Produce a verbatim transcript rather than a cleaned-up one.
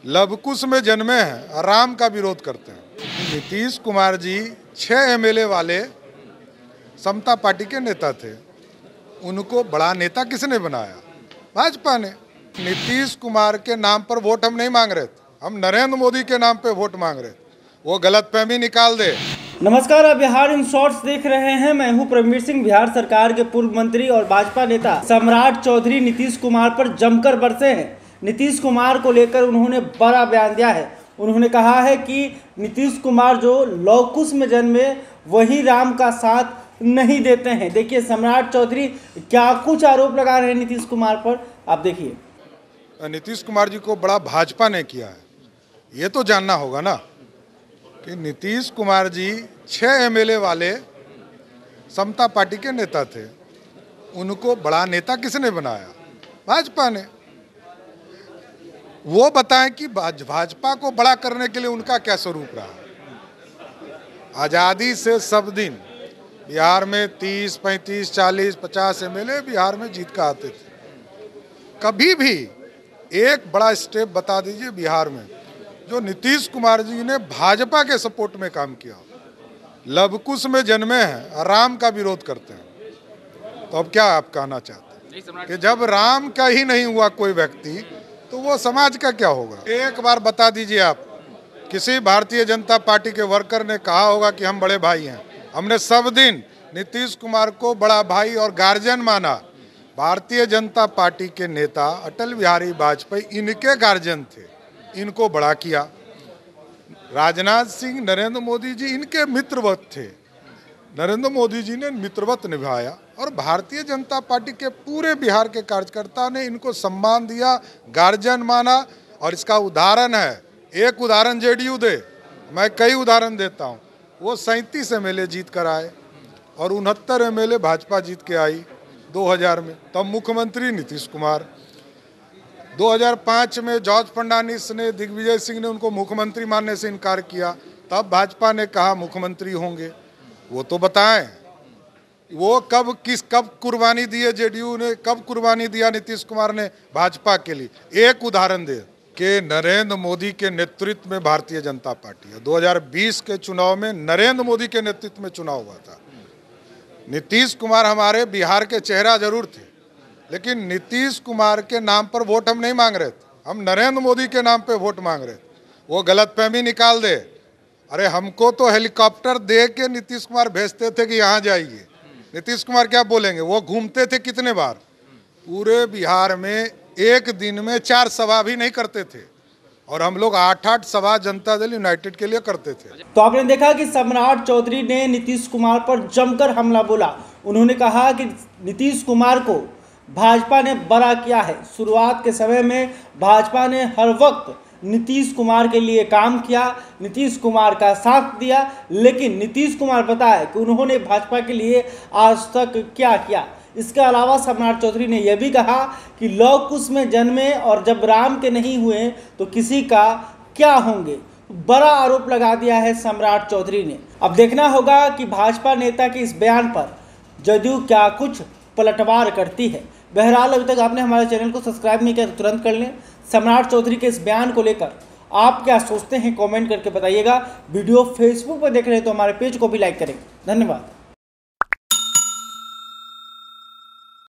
लवकुश में जन्मे हैं, राम का विरोध करते हैं। नीतीश कुमार जी छह एमएलए वाले समता पार्टी के नेता थे, उनको बड़ा नेता किसने बनाया? भाजपा ने। नीतीश कुमार के नाम पर वोट हम नहीं मांग रहे थे, हम नरेंद्र मोदी के नाम पे वोट मांग रहे थे। वो गलतफहमी निकाल दे। नमस्कार, आप बिहार इन शॉर्ट्स देख रहे हैं। मैं हूं प्रवीर सिंह। बिहार सरकार के पूर्व मंत्री और भाजपा नेता सम्राट चौधरी नीतीश कुमार पर जमकर बरसे हैं। नीतीश कुमार को लेकर उन्होंने बड़ा बयान दिया है। उन्होंने कहा है कि नीतीश कुमार जो लवकुश में जन्मे वही राम का साथ नहीं देते हैं। देखिए सम्राट चौधरी क्या कुछ आरोप लगा रहे हैं नीतीश कुमार पर, आप देखिए। नीतीश कुमार जी को बड़ा भाजपा ने किया है, ये तो जानना होगा ना कि नीतीश कुमार जी छह एमएलए वाले समता पार्टी के नेता थे, उनको बड़ा नेता किसने बनाया? भाजपा ने। वो बताएं कि भाजपा को बड़ा करने के लिए उनका क्या स्वरूप रहा। आज़ादी से सब दिन बिहार में तीस पैंतीस चालीस पचास एमएलए बिहार में जीत का आते थे। कभी भी एक बड़ा स्टेप बता दीजिए बिहार में जो नीतीश कुमार जी ने भाजपा के सपोर्ट में काम किया। लवकुश में जन्मे हैं, राम का विरोध करते हैं। तो अब क्या आप कहना चाहते हैं कि जब राम का ही नहीं हुआ कोई व्यक्ति तो वो समाज का क्या होगा? एक बार बता दीजिए आप, किसी भारतीय जनता पार्टी के वर्कर ने कहा होगा कि हम बड़े भाई हैं। हमने सब दिन नीतीश कुमार को बड़ा भाई और गार्जियन माना। भारतीय जनता पार्टी के नेता अटल बिहारी वाजपेयी इनके गार्जियन थे, इनको बड़ा किया। राजनाथ सिंह, नरेंद्र मोदी जी इनके मित्रवत थे, नरेंद्र मोदी जी ने मित्रवत निभाया। और भारतीय जनता पार्टी के पूरे बिहार के कार्यकर्ता ने इनको सम्मान दिया, गार्जियन माना। और इसका उदाहरण है, एक उदाहरण जेडीयू दे, मैं कई उदाहरण देता हूँ। वो सैंतीस एमएलए जीत कर आए और उनहत्तर एमएलए भाजपा जीत के आई दो हज़ार में। तब मुख्यमंत्री नीतीश कुमार। दो हज़ार पाँच में जॉर्ज फर्नांडिस ने, दिग्विजय सिंह ने उनको मुख्यमंत्री मानने से इनकार किया। तब भाजपा ने कहा मुख्यमंत्री होंगे। वो तो बताएं, वो कब किस कब कुर्बानी दी है जेडीयू ने, कब कुर्बानी दिया नीतीश कुमार ने भाजपा के लिए? एक उदाहरण दे कि नरेंद्र मोदी के नेतृत्व में भारतीय जनता पार्टी है। दो हज़ार बीस के चुनाव में नरेंद्र मोदी के नेतृत्व में चुनाव हुआ था। नीतीश कुमार हमारे बिहार के चेहरा जरूर थे, लेकिन नीतीश कुमार के नाम पर वोट हम नहीं मांग रहे थे, हम नरेंद्र मोदी के नाम पे वोट मांग रहे थे। वो गलतफहमी निकाल दे। अरे हमको तो हेलीकॉप्टर दे के नीतीश कुमार भेजते थे कि यहाँ जाइए। नीतीश कुमार क्या बोलेंगे? वो घूमते थे कितने बार पूरे बिहार में, एक दिन में चार सभा भी नहीं करते थे। और हम लोग आठ आठ सभा जनता दल यूनाइटेड के लिए करते थे। तो आपने देखा कि सम्राट चौधरी ने नीतीश कुमार पर जमकर हमला बोला। उन्होंने कहा कि नीतीश कुमार को भाजपा ने बड़ा किया है। शुरुआत के समय में भाजपा ने हर वक्त नीतीश कुमार के लिए काम किया, नीतीश कुमार का साथ दिया, लेकिन नीतीश कुमार बताया कि उन्होंने भाजपा के लिए आज तक क्या किया। इसके अलावा सम्राट चौधरी ने यह भी कहा कि लवकुश में जन्मे और जब राम के नहीं हुए तो किसी का क्या होंगे। बड़ा आरोप लगा दिया है सम्राट चौधरी ने। अब देखना होगा कि भाजपा नेता के इस बयान पर जदयू क्या कुछ पलटवार करती है। बहरहाल अभी तक आपने हमारे चैनल को सब्सक्राइब नहीं किया तो तुरंत कर लें। सम्राट चौधरी के इस बयान को लेकर आप क्या सोचते हैं कमेंट करके बताइएगा। वीडियो फेसबुक पर देख रहे हैं तो हमारे पेज को भी लाइक करें। धन्यवाद।